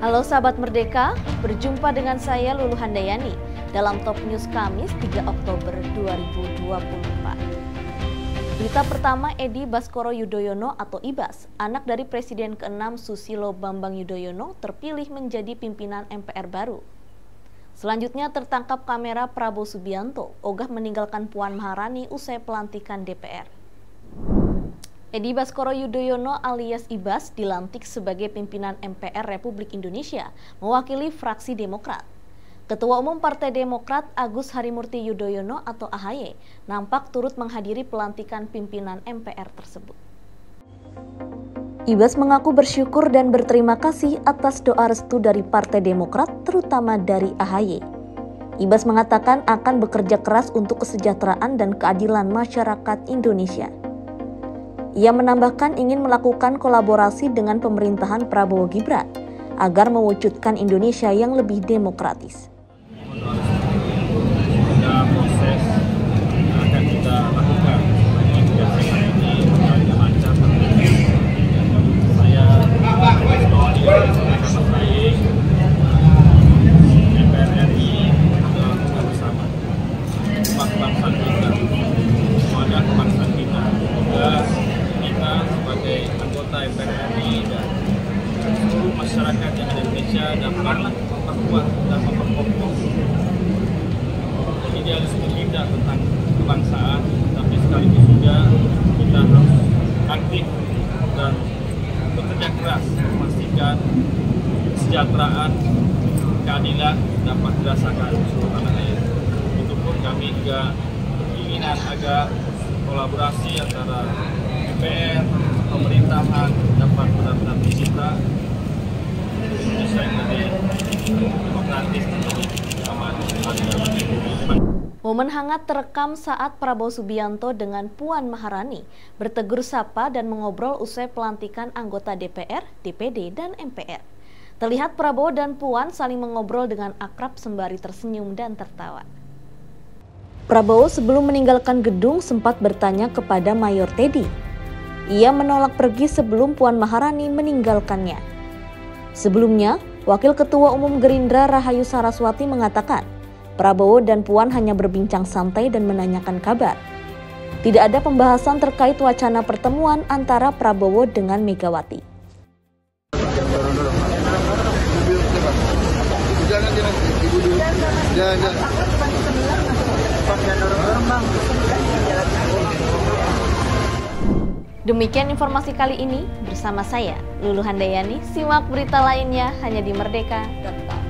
Halo sahabat Merdeka, berjumpa dengan saya Lulu Handayani dalam Top News Kamis 3 Oktober 2024. Berita pertama, Edi Baskoro Yudhoyono atau Ibas, anak dari Presiden ke-6 Susilo Bambang Yudhoyono terpilih menjadi pimpinan MPR baru. Selanjutnya tertangkap kamera Prabowo Subianto, ogah meninggalkan Puan Maharani usai pelantikan DPR. Edi Baskoro Yudhoyono alias Ibas dilantik sebagai pimpinan MPR Republik Indonesia, mewakili fraksi Demokrat. Ketua Umum Partai Demokrat Agus Harimurti Yudhoyono atau AHY nampak turut menghadiri pelantikan pimpinan MPR tersebut. Ibas mengaku bersyukur dan berterima kasih atas doa restu dari Partai Demokrat, terutama dari AHY. Ibas mengatakan akan bekerja keras untuk kesejahteraan dan keadilan masyarakat Indonesia. Ia menambahkan ingin melakukan kolaborasi dengan pemerintahan Prabowo Gibran agar mewujudkan Indonesia yang lebih demokratis. Ada proses yang akan kita lakukan. Ini lancar. Saya MPR RI bersama kebangsaan kita, semuanya kebangsaan kita. Kita sebagai anggota MPR RI dan seluruh masyarakat yang ada di Indonesia dapat memperkuat dan memperkokoh idealisme kita tentang kebangsaan, tapi sekaligus juga kita harus aktif dan bekerja keras memastikan kesejahteraan, keadilan dapat dirasakan seluruh tanah air. Itu pun kami juga keinginan agar kolaborasi antara DPR, pemerintahan dapat benar-benar tercipta Indonesia yang lebih demokratis dan aman. Momen hangat terekam saat Prabowo Subianto dengan Puan Maharani bertegur sapa dan mengobrol usai pelantikan anggota DPR, DPD, dan MPR. Terlihat Prabowo dan Puan saling mengobrol dengan akrab sembari tersenyum dan tertawa. Prabowo sebelum meninggalkan gedung sempat bertanya kepada Mayor Teddy. Ia menolak pergi sebelum Puan Maharani meninggalkannya. Sebelumnya, Wakil Ketua Umum Gerindra Rahayu Saraswati mengatakan, Prabowo dan Puan hanya berbincang santai dan menanyakan kabar. Tidak ada pembahasan terkait wacana pertemuan antara Prabowo dengan Megawati. Demikian informasi kali ini bersama saya, Lulu Handayani. Simak berita lainnya hanya di merdeka.com.